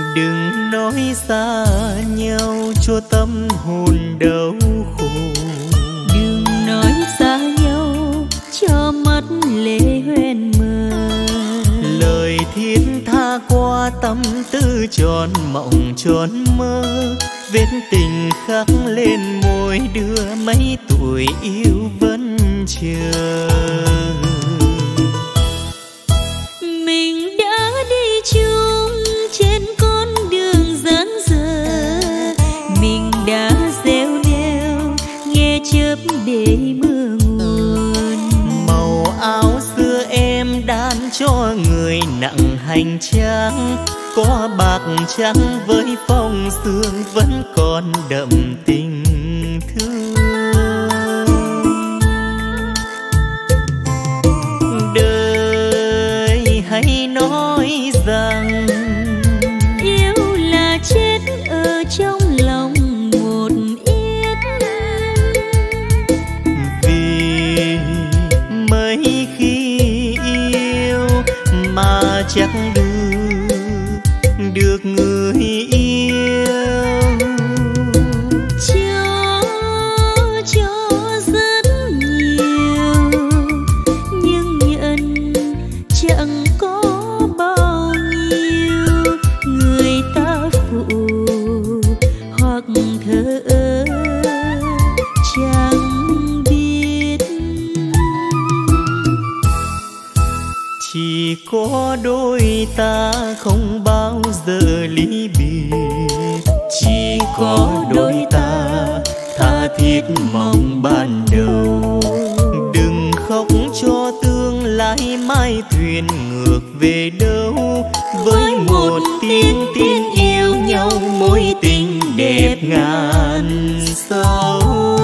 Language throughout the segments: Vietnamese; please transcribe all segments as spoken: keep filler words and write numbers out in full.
Đừng nói xa nhau cho tâm hồn đau khổ. Đừng nói xa nhau cho mắt lệ hoen mờ. Lời thiết tha qua tâm tư tròn mộng tròn mơ. Vết tình khắc lên môi đưa mấy tuổi yêu vẫn chờ. Mình đã đi chung trên con đường dáng dở. Mình đã gieo neo nghe chớp để mưa nguồn. Màu áo xưa em đan cho người nặng hành trang. Có bạc trắng với phong sương vẫn còn đậm tình thương. Đời hãy nói rằng yêu là chết ở trong lòng một ít. Vì mấy khi yêu mà chắc được được người yêu. Cho cho rất nhiều nhưng nhận chẳng có bao nhiêu. Người ta phụ hoặc thờ ơ chẳng biết. Chỉ có đôi ta không bao giờ ly biệt. Chỉ có đôi ta tha thiết mong ban đầu. Đừng khóc cho tương lai mai thuyền ngược về đâu. Với một tiếng tin yêu nhau mối tình đẹp ngàn sâu.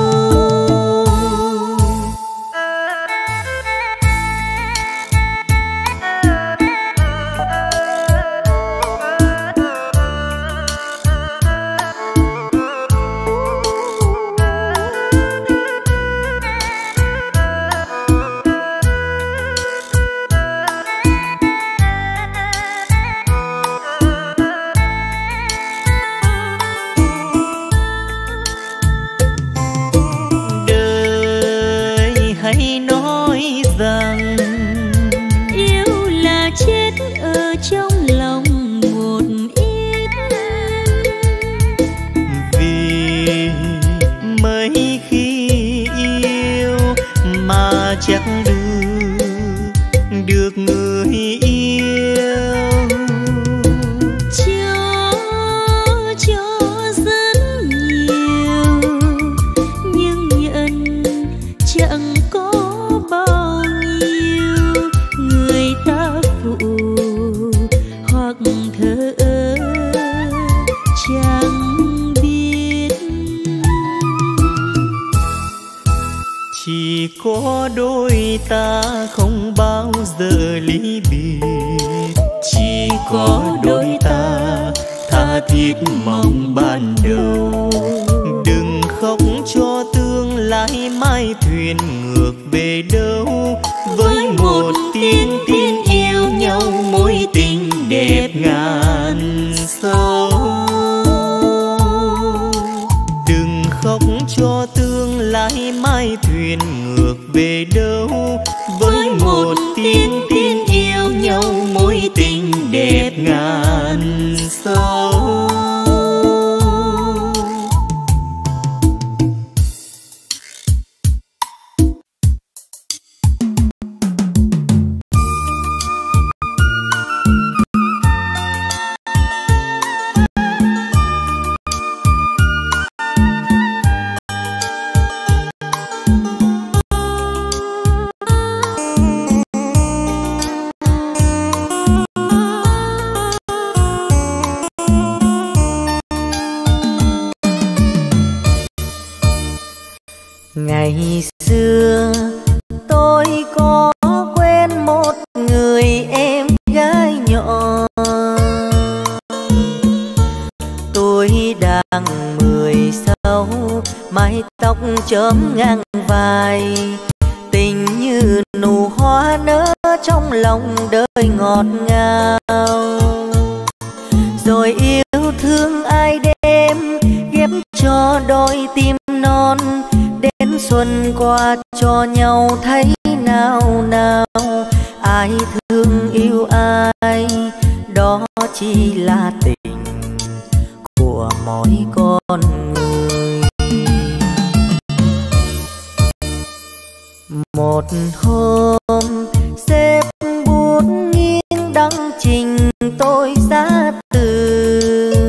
Hãy nói rằng yêu là chết ở trong lòng một ít. Vì mấy khi yêu mà chắc được được người yêu. Cho cho rất nhiều nhưng nhận chẳng có bao nhiêu. Người ta phụ hoặc thờ ơ chẳng biết. Chỉ có đôi ta không bao giờ ly biệt. Chỉ có đôi ta tha thiết mong ban đầu. Đừng khóc cho tương lai mai thuyền ngược về đâu. Với một tiếng tin yêu nhau mối tình đẹp ngàn sâu. Đừng khóc cho tương lai mai thuyền ngược về đâu. Với một tiếng tin yêu nhau mối tình đẹp ngàn sâu. Ngày xưa tôi có quen một người em gái nhỏ. Tôi đang mười sáu, mái tóc chớm ngang vai. Tình như nụ hoa nở trong lòng đời ngọt ngào. rồi yêu thương ai đêm ghép cho đôi tim non. Đến xuân qua cho nhau thấy nào nào, ai thương yêu ai đó chỉ là tình của mỗi con người. Một hôm xếp bút nghiêng đăng trình tôi ra từ,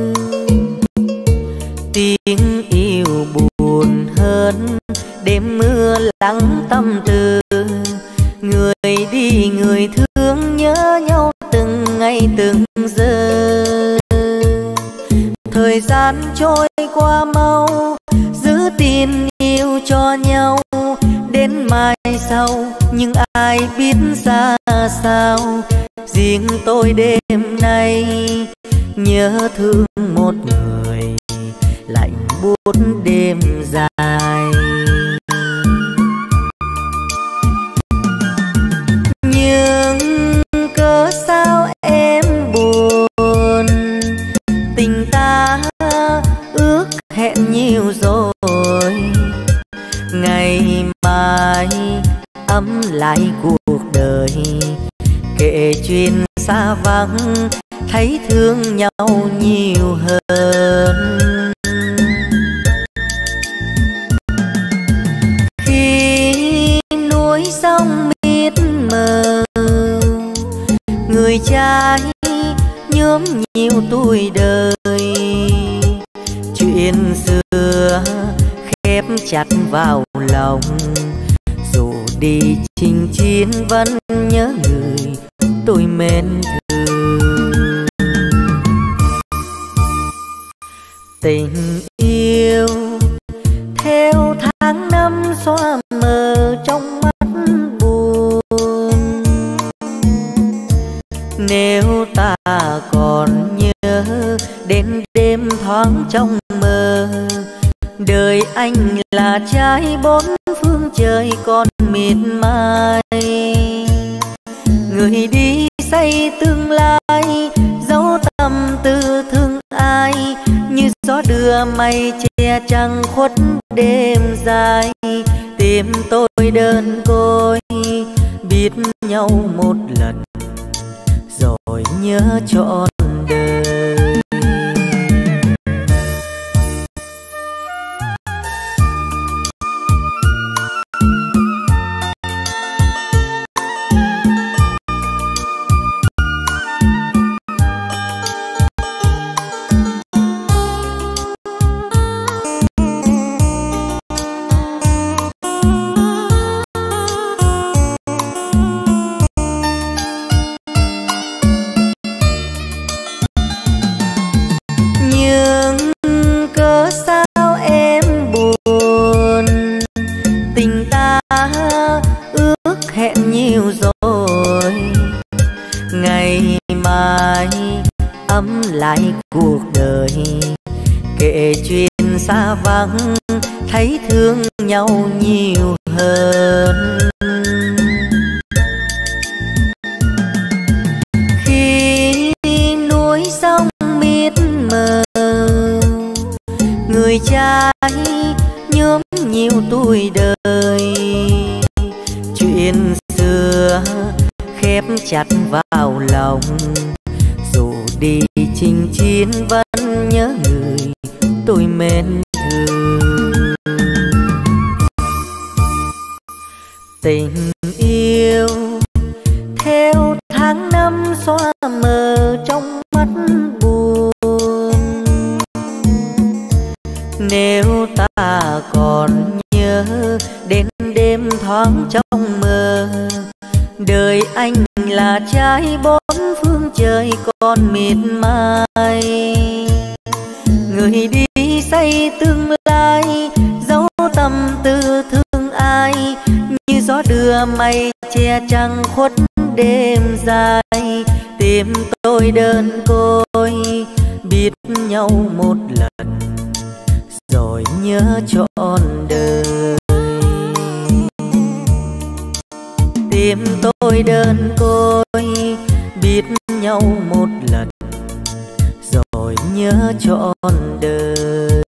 tiếng yêu buồn hơn đêm mưa lắng tâm tư. Người đi người thương nhớ nhau từng ngày từng giờ. Thời gian trôi qua mau, giữ tin yêu cho nhau đến mai sau. Nhưng ai biết ra sao, riêng tôi đêm nay nhớ thương một người lạnh buốt đêm dài. Nhưng cớ sao em buồn, tình ta ước hẹn nhiều rồi. Ngày mai ấm lại cuộc đời, kể chuyện xa vắng thấy thương nhau nhiều hơn. Khi núi sông mịt mờ, người trai nhuốm nhiều tuổi đời. Chuyện xưa khép chặt vào lòng, dù đi chinh chiến vẫn nhớ người tôi mến thương. Tình yêu theo tháng năm xóa mờ trong mắt buồn. Nếu ta còn nhớ đến đêm thoáng trong mơ, đời anh là trái bốn phương trời còn miệt mài. Người đi xây tương lai, dấu tâm tư thương ai, như gió đưa mây che trăng khuất đêm dài. Tim tôi đơn côi biết nhau một lần rồi nhớ trọn đời. Lại cuộc đời, kể chuyện xa vắng thấy thương nhau nhiều hơn. Khi núi sông mịt mờ, người trai nhuốm nhiều tuổi đời. Chuyện xưa khép chặt vào lòng, dù đi chinh chiến vẫn nhớ người tôi mến thương. Tình yêu theo tháng năm xóa mờ trong mắt buồn. Nếu ta còn nhớ đến đêm thoáng trong mơ, đời anh là trái bốn phương trời còn miệt mài. Người đi xây tương lai, dấu tâm tư thương ai, như gió đưa mây che trăng khuất đêm dài. Tim tôi đơn côi biết nhau một lần rồi nhớ trọn đời. Tim tôi đơn côi biết nhau một lần nhớ trọn đời.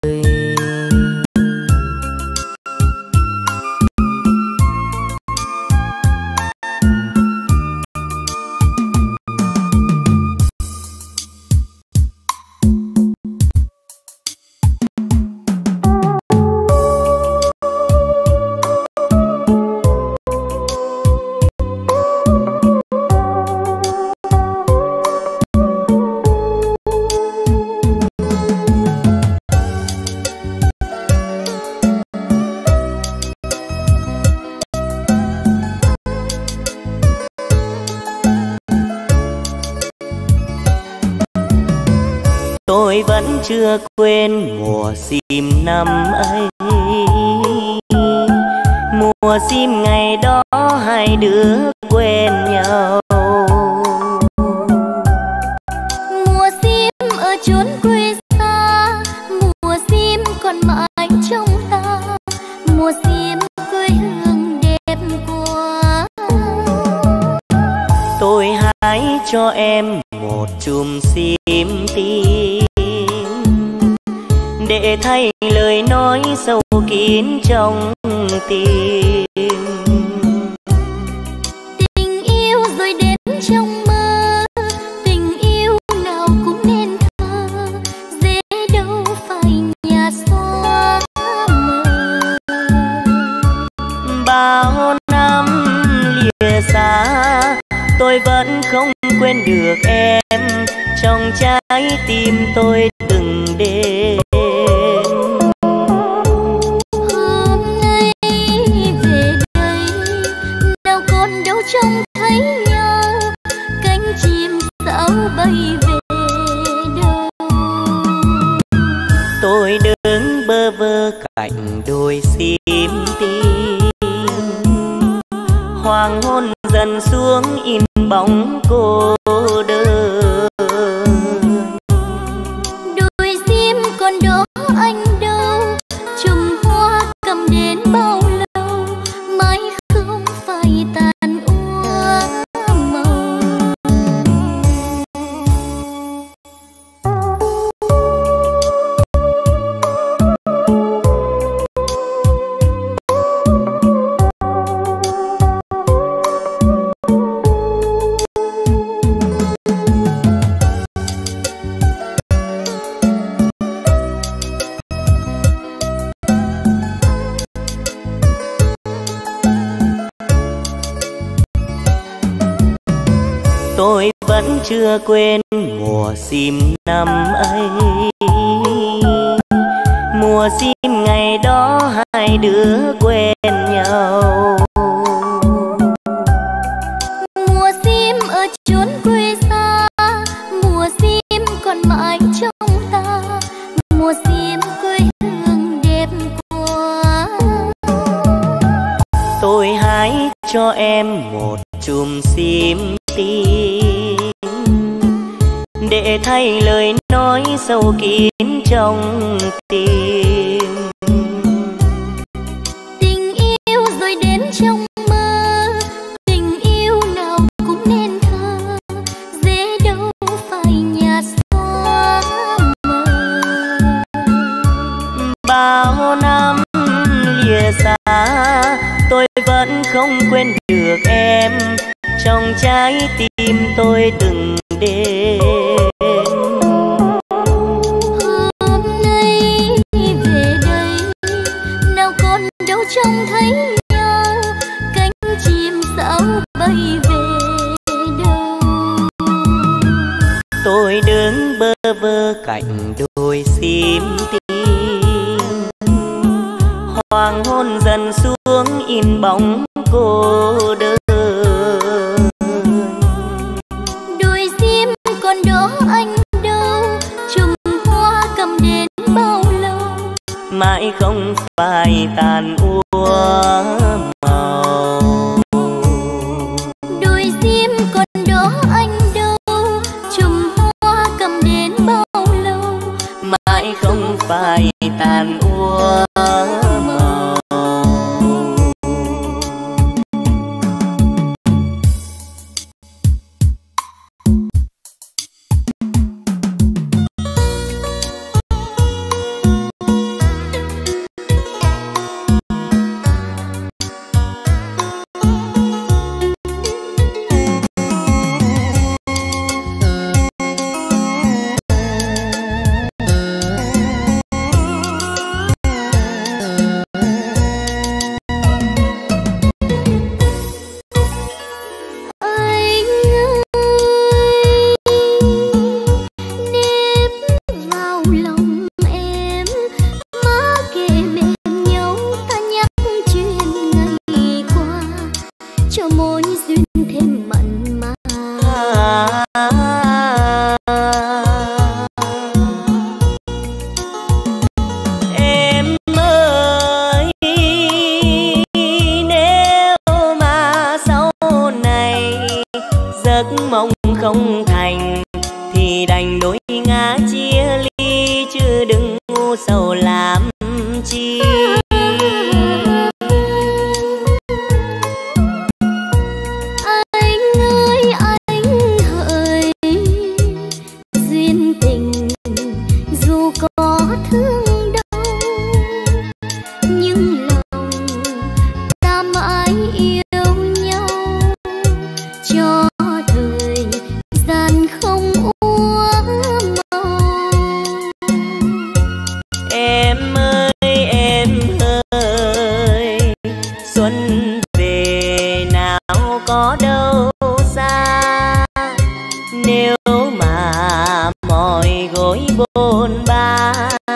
Tôi vẫn chưa quên mùa sim năm ấy, mùa sim ngày đó hai đứa quen nhau. Mùa sim ở chốn quê xa, mùa sim còn mãi trong ta, mùa sim quê hương đẹp quá. Tôi hái cho em một chùm sim tím để thay lời nói sâu kín trong tim. Tình yêu rồi đến trong mơ, tình yêu nào cũng nên thơ, dễ đâu phải nhà xóa mờ. Bao năm lìa xa, tôi vẫn không quên được em, trong trái tim tôi từng đêm. Hôm nay về đây, nào còn đâu trông thấy nhau, cánh chim sao bay về đâu. Tôi đứng bơ vơ cạnh đôi sim tím, hoàng hôn dần xuống in bóng cô đơn. Đôi sim còn đó anh đâu, chùm hoa cầm đến bao lâu, mãi không phải tàn úa màu. Tôi vẫn chưa quên mùa sim năm ấy, mùa sim ngày đó hai đứa quen nhau. Mùa sim ở chốn quê xa, mùa sim còn mãi trong ta, mùa sim quê hương đẹp quá. Tôi hái cho em một chùm sim tím để thay lời nói sâu kín trong tim. Tình yêu rồi đến trong mơ, tình yêu nào cũng nên thơ, dễ đâu phải nhà xóa mờ. Bao năm lìa xa, tôi vẫn không quên được em, trong trái tim tôi từng đêm. Hôm nay về đây, nào còn đâu trông thấy nhau, cánh chim sao bay về đâu. Tôi đứng bơ vơ cạnh đôi sim tím, hoàng hôn dần xuống in bóng cô đơn. Đôi sim còn đó anh đâu, chùm hoa cầm đến bao lâu, mãi không phai tàn úa màu. đôi sim còn đó anh đâu, chùm hoa cầm đến bao lâu, mãi không phai tàn úa màu. không thành thì đành đôi ngã chia ly, chứ đừng ngu sầu làm chi. Anh ơi anh hỡi, duyên tình dù có thương đau, nhưng lòng ta mãi yêu nhau, cho thời gian không úa màu. Em ơi em ơi, xuân về nào có đâu xa, nếu mà mỏi gối bôn ba,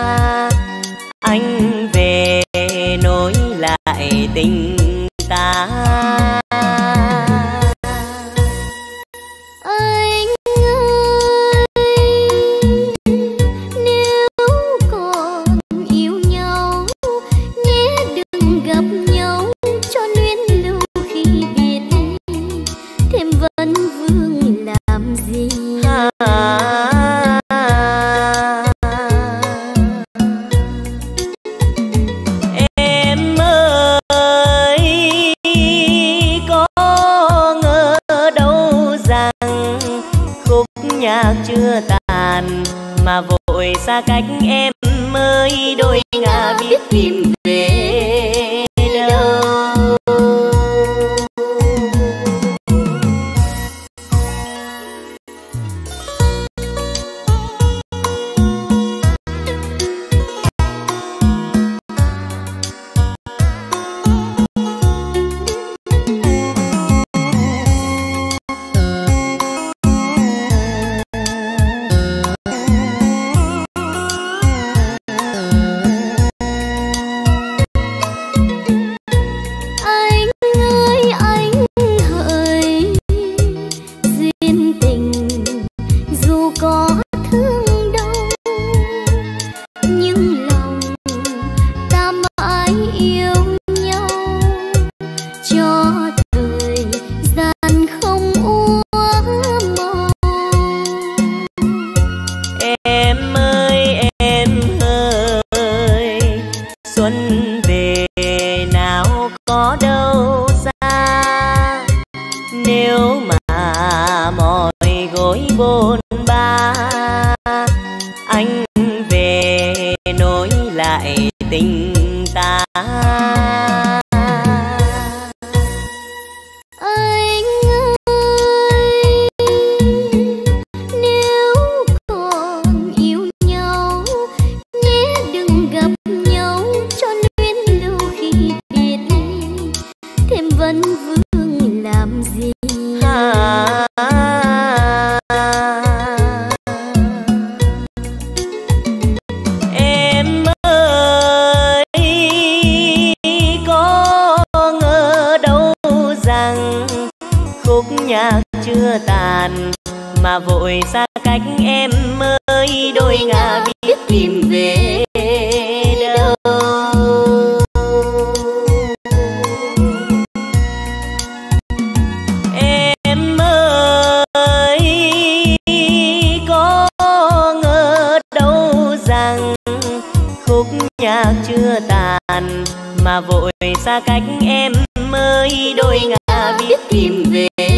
anh về nối lại tình ta. Anh ơi, nếu còn yêu nhau, nhé đừng gặp nhau cho luyến lưu khi biệt ly, thêm vấn vương làm gì. Em ơi, có ngờ đâu rằng khúc nhạc chưa tàn mà vội xa cách em ơi, đôi ngả biết tìm về đâu. Anh ơi anh hỡi, duyên tình dù có thương đau, nhưng lòng ta mãi yêu nhau, cho thời gian không úa màu. Em ơi em ơi, xuân về nào có đâu xa, nếu mà mỏi gối bôn ba, anh về nối lại tình ta. Anh ơi, nếu còn yêu nhau, nhé đừng gặp nhau cho luyến lưu khi biệt ly, thêm vấn vương làm gì. Em ơi, có ngờ đâu rằng khúc nhạc chưa tàn mà vội xa cách em ơi, đôi ngả biết tìm về đâu. Em ơi, có ngờ đâu rằng khúc nhạc chưa tàn mà vội xa cách em ơi, đôi ngả biết tìm về